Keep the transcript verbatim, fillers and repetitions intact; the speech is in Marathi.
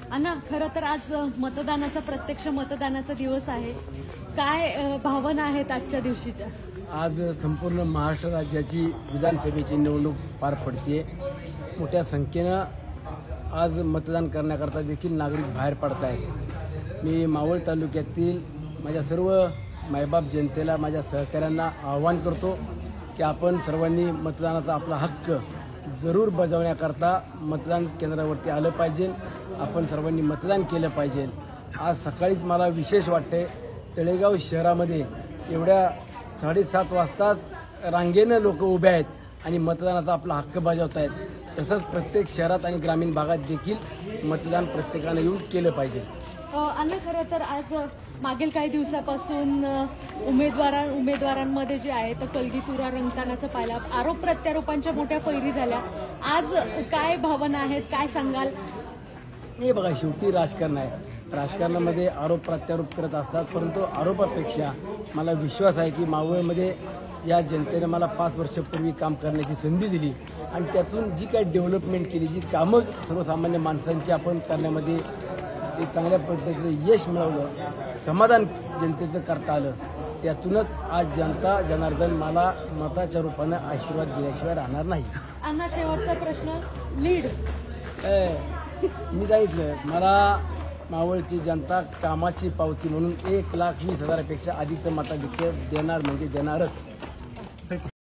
अण्णा, खरं तर आज मतदानाचा प्रत्यक्ष मतदानाचा दिवस आहे. काय अ, भावना आहेत आजच्या दिवशीच्या? आज संपूर्ण महाराष्ट्र राज्याची विधानसभेची निवडणूक पार पडते. मोठ्या संख्येनं आज मतदान करण्याकरता देखील नागरिक बाहेर पडत आहेत. मी मावळ तालुक्यातील माझ्या सर्व मायबाप जनतेला, माझ्या सहकाऱ्यांना आवाहन करतो की आपण सर्वांनी मतदानाचा आपला हक्क जरूर बजावण्याकरता मतदान केंद्रावरती आलं पाहिजे. आपण सर्वांनी मतदान केलं पाहिजे. आज सकाळीच मला विशेष वाटते, तळेगाव शहरामध्ये एवढ्या साडेसात वाजताच रांगेनं लोक उभे आहेत आणि मतदानाचा आपला हक्क बजावत आहेत. तसंच प्रत्येक शहरात आणि ग्रामीण भागात देखील मतदान प्रत्येकानं येऊन केलं पाहिजे. अण्णा, खरं तर आज मागील काही दिवसापासून उमेदवारां उमेदवारांमध्ये जे आहे तर कलगीतुरा रंगतानाचा पाहिला, आरोप प्रत्यारोपांच्या मोठ्या फैरी झाल्या. आज काय भावना आहेत, काय सांगाल? हे बघा, शेवटी राजकारण आहे. राजकारणामध्ये आरोप प्रत्यारोप करत असतात, परंतु आरोपापेक्षा मला विश्वास आहे की मावळमध्ये या जनतेने मला पाच वर्षापूर्वी काम करण्याची संधी दिली आणि त्यातून जी काही डेव्हलपमेंट केली, जी कामं सर्वसामान्य माणसांची आपण करण्यामध्ये एक चांगल्या पद्धतीचं यश मिळवलं, समाधान जनतेचं करता आलं, त्यातूनच आज जनता जनार्दन मला मताच्या रूपानं आशीर्वाद दिल्याशिवाय राहणार नाही. अण्णा, शेवटचा प्रश्न, लीड मी सांगितलं, मला मावळची जनता कामाची पावती म्हणून एक लाख वीस हजारापेक्षा अधिक मताधिक्य देणार म्हणजे देणारच.